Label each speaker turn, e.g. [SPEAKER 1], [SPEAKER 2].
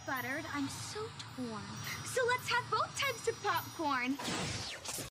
[SPEAKER 1] buttered. I'm so torn. So let's have both types of popcorn.